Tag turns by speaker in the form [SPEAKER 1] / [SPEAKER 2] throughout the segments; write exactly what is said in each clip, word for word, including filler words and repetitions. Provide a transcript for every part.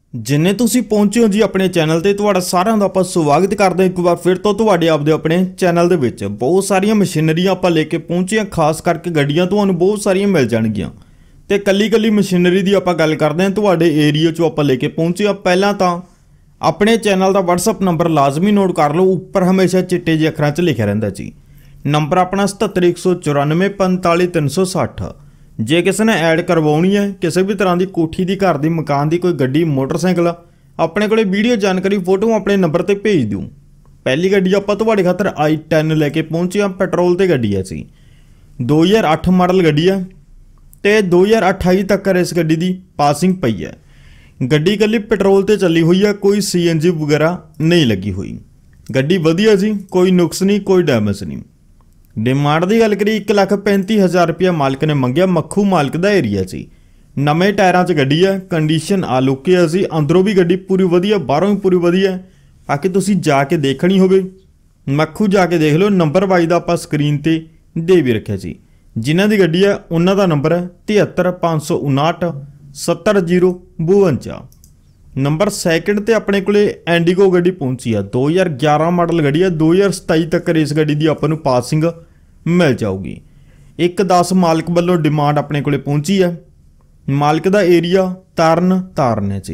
[SPEAKER 1] जिन्ने तुसी पहुंचे हो जी अपने चैनल ते तुहाडा सारिਆਂ ਦਾ ਆਪਾਂ ਸਵਾਗਤ ਕਰਦੇ ਹਾਂ एक बार फिर तो ਤੁਹਾਡੇ ਆਪਦੇ ਆਪਣੇ ਚੈਨਲ ਦੇ ਵਿੱਚ ਬਹੁਤ ਸਾਰੀਆਂ ਮਸ਼ੀਨਰੀਆਂ ਆਪਾਂ ਲੈ ਕੇ ਪਹੁੰਚੇ ਹਾਂ। ਖਾਸ ਕਰਕੇ ਗੱਡੀਆਂ ਤੁਹਾਨੂੰ ਬਹੁਤ ਸਾਰੀਆਂ ਮਿਲ ਜਾਣਗੀਆਂ ਤੇ ਕੱਲੀ ਕੱਲੀ ਮਸ਼ੀਨਰੀ ਦੀ ਆਪਾਂ ਗੱਲ ਕਰਦੇ ਹਾਂ। ਤੁਹਾਡੇ ਏਰੀਆ 'ਚੋਂ ਆਪਾਂ ਲੈ ਕੇ ਪਹੁੰਚੇ ਹਾਂ। ਪਹਿਲਾਂ ਤਾਂ ਆਪਣੇ ਚੈਨਲ ਦਾ WhatsApp ਨੰਬਰ ਲਾਜ਼ਮੀ ਨੋਟ ਕਰ ਲਓ, ਉੱਪਰ ਹਮੇਸ਼ਾ ਚਿੱਟੇ ਜਿਹੇ ਅੱਖਰਾਂ 'ਚ ਲਿਖਿਆ ਰਹਿੰਦਾ ਜੀ। ਨੰਬਰ ਆਪਣਾ सतहत्तर एक सौ चौरानवे पैंतालीस तीन सौ साठ। जे किसी ने ऐड करवानी है किसी भी तरह की कोठी की घर की मकान की कोई गड्डी मोटरसाइकिल अपने को वीडियो जानकारी फोटो अपने नंबर पर भेज दूँ। पहली गड्डी आप तुहाडे खातर आई टेन लैके पहुंचे हाँ। पेट्रोल ते गड्डी है सी दो हज़ार अठ मॉडल गड्डी है तो दो हज़ार अठाई तक इस गड्डी की पासिंग पई है। गड्डी कल्ली पेट्रोल ते चली हुई है, कोई सी एन जी वगैरह नहीं लगी हुई। गड्डी वधिया जी, कोई नुक्स नहीं, कोई डैमेज नहीं। डिमांड की गल करिए एक लख पैंती हज़ार रुपया मालिक ने मंगया। मक्खू मालिक का एरिया सी, नवे टायरों च गड्डी है, कंडीशन आ लुके है सी। अंदरों भी गड्डी पूरी वधिया, बाहरों भी पूरी वधिया। बाकी तुसीं जाके देखनी होवे मक्खू जाके देख लो। नंबर वाइज दा आपां स्क्रीन ते दे भी रखिया सी। जिन्हां दी गड्डी है उन्हां दा नंबर है तिहत्तर पाँच सौ उनाहठ सत्तर जीरो बवंजा। नंबर सैकेंड ते अपने कोले एंडिगो गड्डी पहुंची है। दो हज़ार ग्यारह मॉडल गड्डी है। दो हज़ार सताई तक इस गड्डी की आपां नूं पासिंग मिल जाऊगी। एक दस मालिक वालों डिमांड अपने कोले पहुंची है। मालिक का एरिया तरन तारन है जी।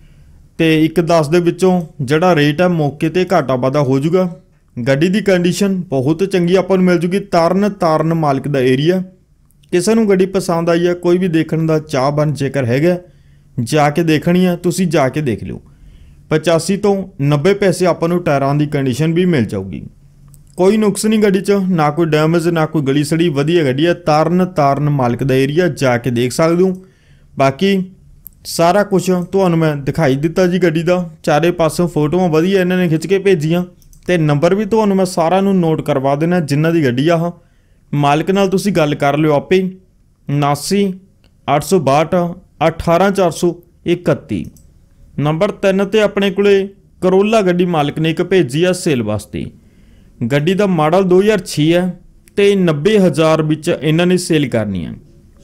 [SPEAKER 1] तो एक दस दे विचों जिहड़ा रेट है मौके ते घाटा वाधा हो जाऊगा। गड्डी की कंडीशन बहुत चंगी आपां नूं मिल जूगी। तरन तारन मालिक का एरिया। किसी नूं गड्डी पसंद आई है, कोई भी देखने का चाहवान जेकर हैगा जाके देखनी है तुसीं जाके देख लो। पचासी तो नब्बे पैसे आपां नूं टायरां की कंडीशन भी मिल जाऊगी। कोई नुक्स नहीं गड्डी च, ना कोई डैमेज ना कोई गली सड़ी, वधिया गड्डी है। तारन तारन मालिक का एरिया जाके देख सकते हो। बाकी सारा कुछ तुहानूं मैं दिखाई दिता जी। गड्डी का चारे पासों फोटोआं वधिया इन्होंने खिंच के भेजियां ते नंबर भी तुहानूं मैं सारा नूं नोट करवा देना जिन्हां दी गड्डी आ। मालिक नाल तुसीं गल कर लिओ आपे। उनासी अठ सौ बाहठ अठारह चार सौ इकत्ती। नंबर तीन ते अपने कोले करोला गड्डी मालिक ने एक भेजी है सेल वास्ते। गड्डी का मॉडल दो हज़ार छे है तो नब्बे हज़ार विच इन्हां ने सेल करनी है।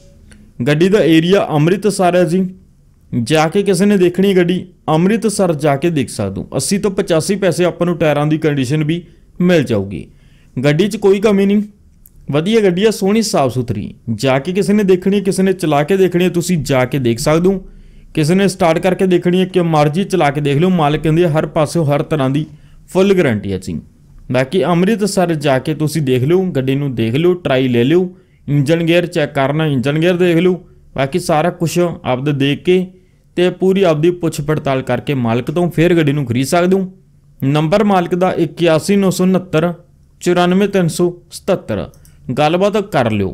[SPEAKER 1] गड्डी का एरिया अमृतसर है जी। जाके किसी ने देखनी गड्डी अमृतसर जाके देख सकते हो। अस्सी तो पचासी पैसे आपां नूं टायरां की कंडीशन भी मिल जाऊगी। गड्डी च कोई कमी नहीं, वधिया गड्डी है, सोहनी साफ सुथरी। जाके किसी ने देखनी, किसी ने चला के देखनी है, तुसीं जाके देख सकते हो। किसी ने स्टार्ट करके देखनी है कि मर्जी चला के देख लो। मालिक कहंदे हर पासों हर तरह की फुल गारंटी है जी। बाकी अमृतसर जाके तुसीं देख लो, गड्डी नूं देख लो, ट्राई ले लो, इंजन गेयर चैक करना, इंजन गेयर देख लो। बाकी सारा कुछ आपदे देख के ते पूरी आपदी पुछ पड़ताल करके मालिक तो फिर गड्डी नूं खरीद सकदे हो। नंबर मालिक दा इक्यासी नौ सौ उनहत्तर चौरानवे तीन सौ सतहत्तर। गलबात कर लिओ।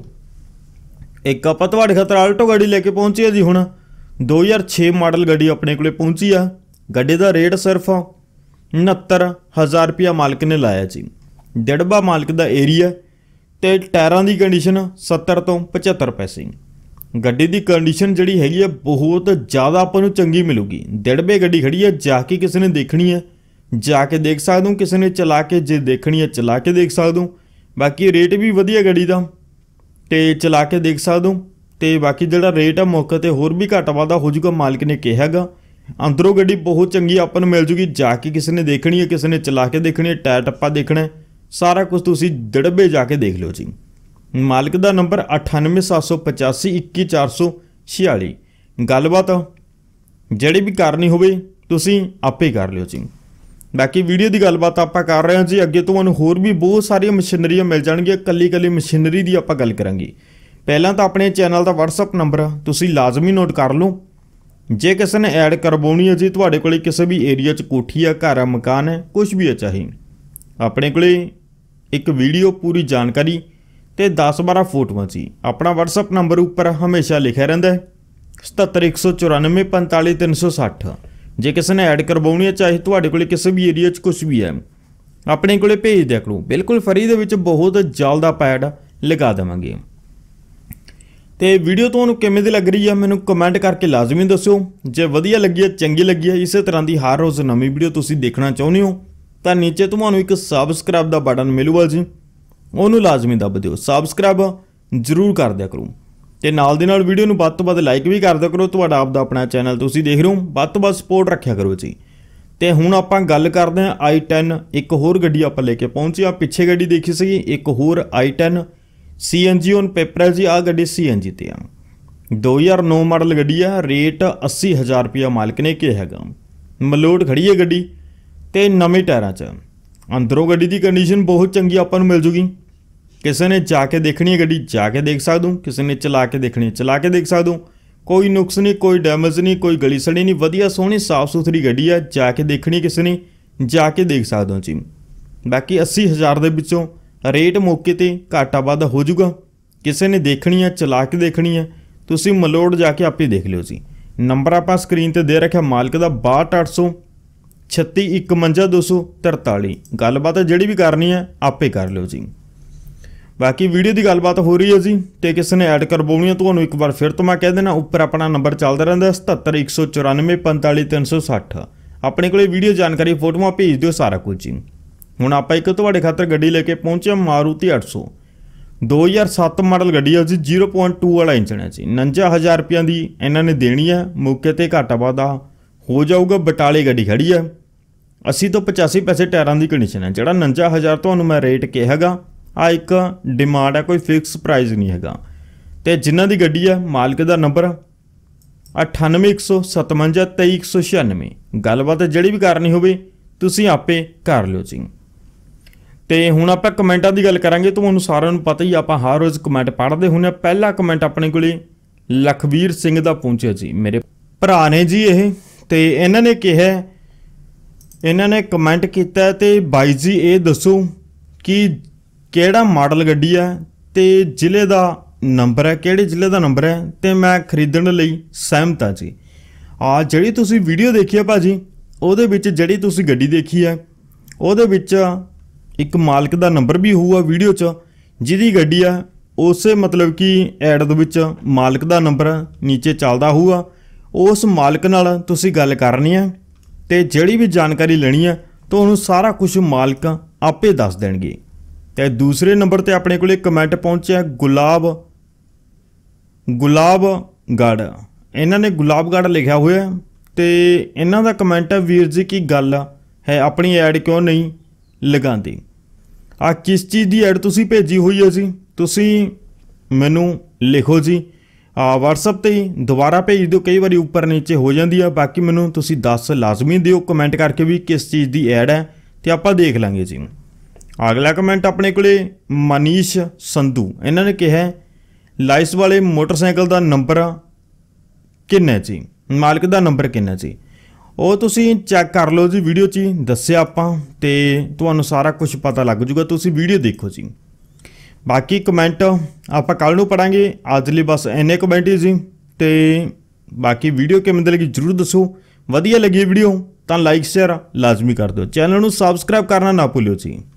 [SPEAKER 1] एक आपां तुहाडे खातर आल्टो गड्डी लेके पहुंचे जी। हुण दो हज़ार छे मॉडल गड्डी अपने कोले पहुंची आ। गड्डी का रेट सिर्फ उनहत्तर हज़ार रुपया मालिक ने लाया जी। दिड़बा मालिक का एरिया तो टायरां की कंडीशन सत्तर तो पचहत्तर पैसे। गड्डी की कंडीशन जिहड़ी हैगी है बहुत ज़्यादा आपां नूं चंगी मिलूगी। दिड़बे गड्डी खड़ी है, जाके किसी ने देखनी है जाके देख सकते हो। किसी ने चला के जे देखनी है चला के देख सकते हो। बाकी रेट भी वधिया गड्डी का ते चला के देख सकते हो। तो बाकी जिहड़ा रेट है मौके ते होर भी घट वाधा हो जाऊगा। मालिक ने कहा गा अंदरों गड्डी बहुत चंगी आपां नूं मिल जूगी। जाके किसी ने देखनी है, किसी ने चला के देखनी है, टायर टप्पा देखना है, सारा कुछ तुसीं दिड़बे जाके देख लो जी। मालिक का नंबर अठानवे सात सौ पचासी इक्की चार सौ छियाली। गलबात जिहड़ी भी करनी होवे तुसीं आपे कर लिओ जी। बाकी वीडियो की गलबात आपां कर रहे हैं जी। अगे तुहानूं होर भी बहुत सारियां मशीनरियां मिल जाणगीआं। कल्ली कल्ली मशीनरी की आपां गल करांगे। पहलां तां अपने चैनल का WhatsApp नंबर तुसीं लाजमी नोट कर लो। जे किसी ने ऐड करवानी है जी तुहाडे कोले किसी भी एरिया च कोठी है, घर है, मकान है, कुछ भी है, चाहे अपने कोले एक वीडियो पूरी जानकारी ते दस बारह फोटोआं जी। अपना WhatsApp नंबर उपर हमेशा लिखा रहिंदा है सतहत्तर एक सौ चौरानवे पैंतालीस तीन सौ साठ। जे किसी ने ऐड करवानी है चाहे तुहाडे कोले किसी भी एरिया च कुछ भी है अपने कोले भेज दिया करो। बिल्कुल फ्री दे विच बहुत जल्द आप ऐड लगा देवांगे। तो वीडियो तुहानूं किवें दी लग रही है मैनूं कमेंट करके लाजमी दस्सिओ। जे वधिया लगी है, चंगी लगी है, इस तरह की हर रोज़ नवीं वीडियो तुसीं देखना चाहुंदे हो तो नीचे तुहानूं एक सबसक्राइब का बटन मिलूगा जी, उन्होंने लाजमी दब दिओ। सबसक्राइब जरूर कर दिया करो। ਤੇ ਨਾਲ ਦੇ ਨਾਲ ਵੀਡੀਓ ਨੂੰ ਵੱਧ ਤੋਂ ਵੱਧ ਲਾਈਕ ਵੀ ਕਰ ਦਿਆ ਕਰੋ। ਤੁਹਾਡਾ ਆਪਦਾ ਆਪਣਾ ਚੈਨਲ ਤੁਸੀਂ ਦੇਖ ਰਹੇ ਹੋ, ਵੱਧ ਤੋਂ ਵੱਧ ਸਪੋਰਟ ਰੱਖਿਆ ਕਰੋ ਜੀ। ਤੇ ਹੁਣ ਆਪਾਂ ਗੱਲ ਕਰਦੇ ਹਾਂ ਆਈ ਟੈਨ। ਇੱਕ ਹੋਰ ਗੱਡੀ ਆਪਾਂ ਲੈ ਕੇ ਪਹੁੰਚੇ ਆ। ਪਿੱਛੇ ਗੱਡੀ ਦੇਖੀ ਸੀ, ਇੱਕ ਹੋਰ ਆਈ ਟੈਨ ਸੀ ਐਨ ਜੀ ਔਨ ਪੇਪਰ ਹੈ ਜੀ। ਆ ਗੱਡੀ ਸੀ ਐਨ ਜੀ ਤੇ ਆ, ਦੋ ਹਜ਼ਾਰ ਨੌ ਮਾਡਲ ਗੱਡੀ ਆ। ਰੇਟ अस्सी हज़ार रुपया मालिक ने किया हैगा। मलोट खड़ी है गड्डी ते नवे टायरां च। अंदरों गड्डी की कंडीशन बहुत चंगी आपां नूं मिल जूगी। किसी ने जाके देखनी है गड्डी जाके देख सकदो, किसी ने चला के देखनी है चला के देख सकदो। कोई नुक्स नहीं, कोई डैमेज नहीं, कोई गली सड़ी नहीं, वधिया सोहनी साफ सुथरी गड्डी है। जाके देखनी किसी ने जाके देख सकदो जी। बाकी अस्सी हज़ार दे विचों रेट मौके ते घाटा वाधा हो जूगा। किसी ने देखनी है चला के देखनी है, तुसीं मलोड़ जाके आपे देख लिओ जी। नंबर आपां स्क्रीन ते दे रखिआ मालिक दा बाहठ अठ सौ छत्ती इकवंजा दो सौ तरताली। गलबात जिहड़ी भी करनी है आपे कर लिओ जी। बाकी वीडियो की गलबात हो रही है जी, तो किसी ने ऐड करवानी है तुहानूं एक बार फिर तो मैं कह देना उपर अपना नंबर चलता रहिंदा सतहत्तर एक सौ चौरानवे पंताली तीन सौ सठ। अपने को वीडियो जानकारी फोटोआं भेज दिओ सारा कुछ जी। हुण आपां एक तुहाडे खातर गड्डी लेके पहुंचे मारुति अठ सौ दो हज़ार सत्त मॉडल गड्डी है जी। जीरो पॉइंट टू वाला इंजन है जी। उनंजा हज़ार रुपया की इन्हों ने देनी है, मौके पर घाटा वाधा हो जाऊगा। बटाले गड्डी खड़ी है, अस्सी तो पचासी पैसे टायरां की कंडीशन है। जिहड़ा उनंजा हज़ार तुहानूं मैं रेट कहागा आ एक डिमांड है, कोई फिक्स प्राइस नहीं हैगा। तो जिन्हां दी गड्डी है मालिक का नंबर अठानवे एक सौ सतवंजा तेई एक सौ छियानवे। गलबात जिहड़ी भी करनी होवे तुसीं आपे कर लिओ जी। तो हुण आपां कमेंटां की गल करांगे। तुहानूं सारिआं नूं पता ही आपां हर रोज़ कमेंट पढ़ते हुंदे। पहला कमेंट अपने कोले लखवीर सिंह दा पहुंचिआ जी, मेरे भरा ने जी। ये तो इन्हां ने कहा, इन्हां ने कमेंट किया ते बाई जी ये दसो कि किहड़ा मॉडल गड्डी है ते जिले का नंबर है, किहड़े जिले का नंबर है, तो मैं खरीदण लई सहमत हाँ जी। आ जिहड़ी तुसीं वीडियो देखी है भाजी, उहदे विच जिहड़ी तुसीं गड्डी देखी है उहदे विच एक मालिक का नंबर भी होऊगा वीडियो च। जिहदी गड्डी है उस मतलब कि ऐड दे विच मालिक का नंबर नीचे चलदा होऊगा। उस मालिक नाल तुसीं गल करनी है ते जिहड़ी भी जानकारी लेनी है तो उन्होंने सारा कुछ मालिक आपे दस देणगे। तो दूसरे नंबर ते अपने कोले कमेंट पहुंचा गुलाब गुलाबगढ़। इन्हों ने गुलाबगढ़ लिखा हुआ है। तो इन्हों का कमेंट है वीर जी की गल है अपनी ऐड क्यों नहीं लगाते। आ किस चीज़ की ऐड तुसी भेजी हुई है जी, तुसी मैनू लिखो जी। व्हाट्सएप ते दोबारा भेज दो, कई बार ऊपर नीचे हो जाती है। बाकी मैनू तुसी दस लाजमी दिओ कमेंट करके भी किस चीज़ की ऐड है, तो आप देख लेंगे जी। अगला कमेंट अपने को मनीष संधू। इन्होंने कहा लाइस वाले मोटरसाइकिल का नंबर किन्ना जी, मालिक का नंबर किन्ना जी, वो तुसी चैक कर लो जी। वीडियो च दस्सिआ आपां ते तुहानूं सारा कुछ पता लग जूगा, तुसी वीडियो देखो जी। बाकी कमेंट आपां कल नूं पढ़ांगे, अज लई बस इन्ने कमेंट ही जी। ते बाकी वीडियो किवें दी लगी जरूर दसो। वधिया लगी वीडियो तां लाइक शेयर लाजमी कर दो, चैनल नूं सबसक्राइब करना ना भुल्लिओ जी।